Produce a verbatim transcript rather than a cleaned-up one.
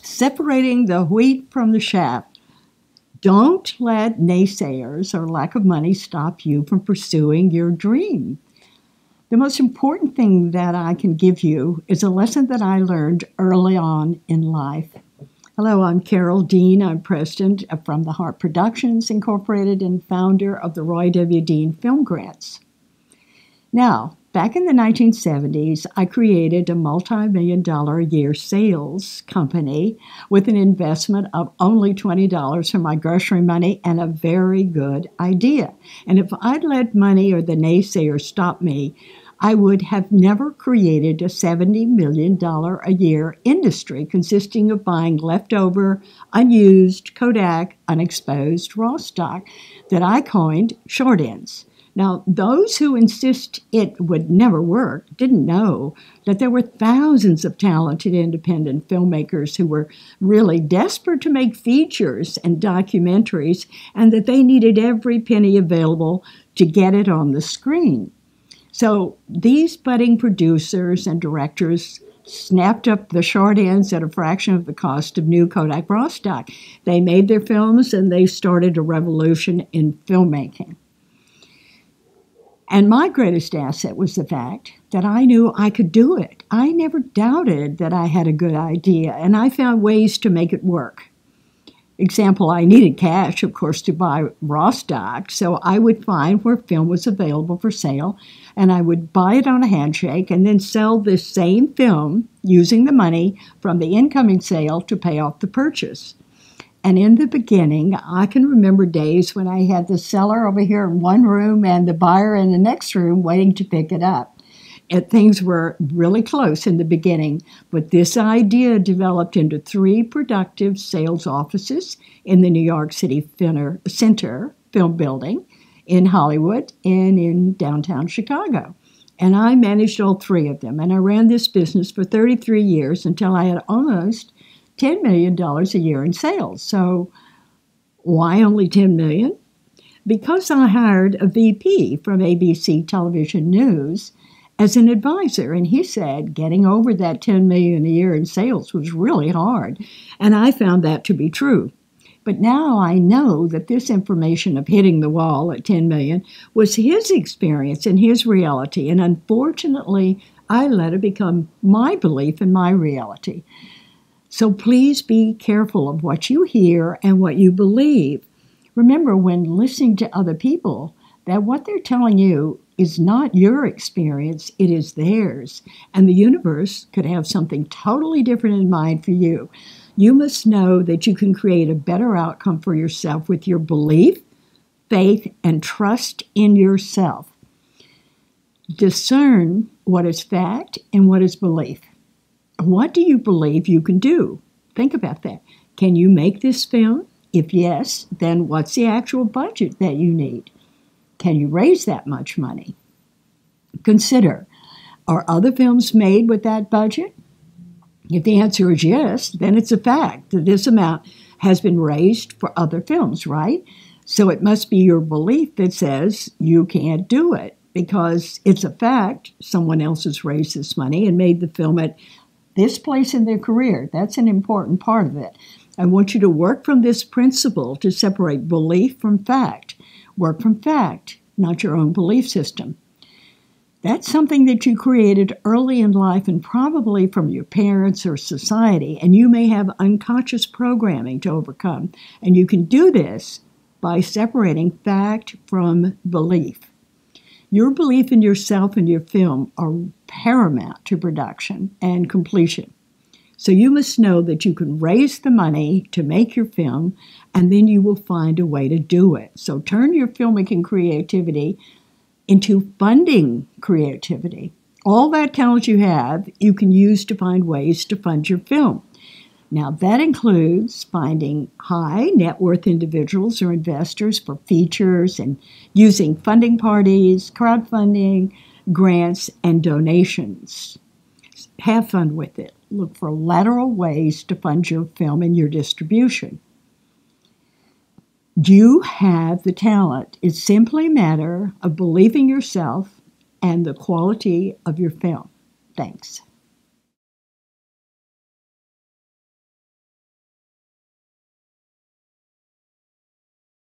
separating the wheat from the chaff. Don't let naysayers or lack of money stop you from pursuing your dream. The most important thing that I can give you is a lesson that I learned early on in life. Hello, I'm Carol Dean. I'm president from the Hart Productions Incorporated and founder of the Roy W. Dean Film Grants. Now, back in the nineteen seventies, I created a multi-million dollar a year sales company with an investment of only twenty dollars from my grocery money and a very good idea. And if I'd let money or the naysayers stop me, I would have never created a seventy million dollars a year industry consisting of buying leftover, unused Kodak, unexposed raw stock that I coined short ends. Now, those who insist it would never work didn't know that there were thousands of talented independent filmmakers who were really desperate to make features and documentaries, and that they needed every penny available to get it on the screen. So these budding producers and directors snapped up the short ends at a fraction of the cost of new Kodak raw stock. They made their films and they started a revolution in filmmaking. And my greatest asset was the fact that I knew I could do it. I never doubted that I had a good idea, and I found ways to make it work. Example, I needed cash, of course, to buy raw stock, so I would find where film was available for sale, and I would buy it on a handshake and then sell this same film using the money from the incoming sale to pay off the purchase. And in the beginning, I can remember days when I had the seller over here in one room and the buyer in the next room waiting to pick it up. And things were really close in the beginning, but this idea developed into three productive sales offices in the New York City Center Film Building, in Hollywood, and in downtown Chicago. And I managed all three of them, and I ran this business for thirty-three years until I had almost ten million dollars a year in sales. So why only ten million dollars? Because I hired a V P from A B C Television News as an advisor, and he said getting over that ten million dollars a year in sales was really hard, and I found that to be true. But now I know that this information of hitting the wall at ten million dollars was his experience and his reality, and unfortunately, I let it become my belief and my reality. So please be careful of what you hear and what you believe. Remember, when listening to other people, that what they're telling you is not your experience, it is theirs. And the universe could have something totally different in mind for you. You must know that you can create a better outcome for yourself with your belief, faith, and trust in yourself. Discern what is fact and what is belief. What do you believe you can do? Think about that. Can you make this film? If yes, then what's the actual budget that you need? Can you raise that much money? Consider, are other films made with that budget? If the answer is yes, then it's a fact that this amount has been raised for other films, right? So it must be your belief that says you can't do it, because it's a fact someone else has raised this money and made the film at this place in their career. That's an important part of it. I want you to work from this principle to separate belief from fact. Work from fact, not your own belief system. That's something that you created early in life and probably from your parents or society, and you may have unconscious programming to overcome. And you can do this by separating fact from belief. Your belief in yourself and your film are paramount to production and completion. So you must know that you can raise the money to make your film, and then you will find a way to do it. So turn your filmmaking creativity into funding creativity. All that talent you have, you can use to find ways to fund your film. Now, that includes finding high net worth individuals or investors for features and using funding parties, crowdfunding, grants, and donations. Have fun with it. Look for lateral ways to fund your film and your distribution. You have the talent. It's simply a matter of believing yourself and the quality of your film. Thanks.